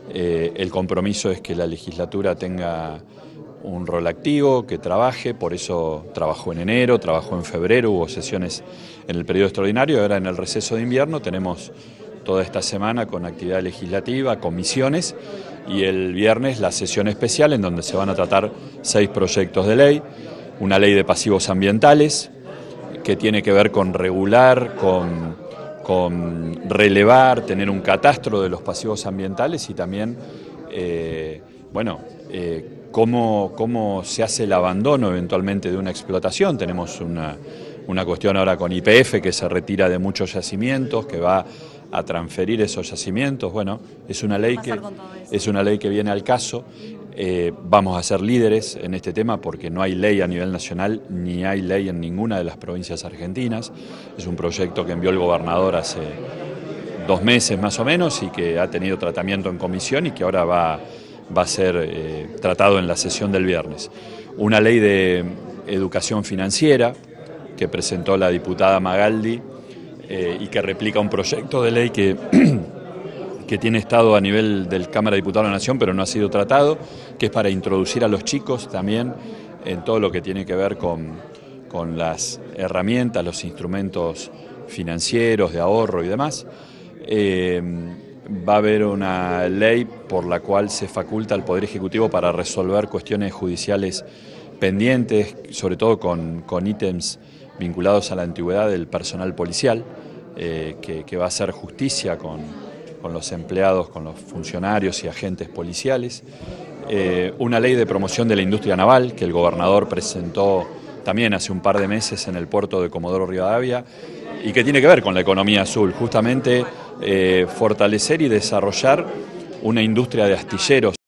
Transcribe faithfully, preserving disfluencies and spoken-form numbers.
Eh, el compromiso es que la legislatura tenga un rol activo, que trabaje, por eso trabajó en enero, trabajó en febrero, hubo sesiones en el periodo extraordinario, ahora en el receso de invierno tenemos toda esta semana con actividad legislativa, comisiones, y el viernes la sesión especial en donde se van a tratar seis proyectos de ley, una ley de pasivos ambientales que tiene que ver con regular, con, con relevar, tener un catastro de los pasivos ambientales y también, eh, bueno, eh, cómo, cómo se hace el abandono eventualmente de una explotación. Tenemos una, una cuestión ahora con Y P F que se retira de muchos yacimientos, que va a transferir esos yacimientos. Bueno, es una ley que, es una ley que viene al caso. Eh, vamos a ser líderes en este tema porque no hay ley a nivel nacional ni hay ley en ninguna de las provincias argentinas. Es un proyecto que envió el gobernador hace dos meses más o menos y que ha tenido tratamiento en comisión y que ahora va, va a ser eh, tratado en la sesión del viernes. Una ley de educación financiera que presentó la diputada Magaldi eh, y que replica un proyecto de ley que... que tiene estado a nivel del Cámara de Diputados de la Nación, pero no ha sido tratado, que es para introducir a los chicos también en todo lo que tiene que ver con, con las herramientas, los instrumentos financieros, de ahorro y demás. Eh, va a haber una ley por la cual se faculta al Poder Ejecutivo para resolver cuestiones judiciales pendientes, sobre todo con, con ítems vinculados a la antigüedad del personal policial, eh, que, que va a hacer justicia con... con los empleados, con los funcionarios y agentes policiales, eh, una ley de promoción de la industria naval que el gobernador presentó también hace un par de meses en el puerto de Comodoro Rivadavia y que tiene que ver con la economía azul, justamente eh, fortalecer y desarrollar una industria de astilleros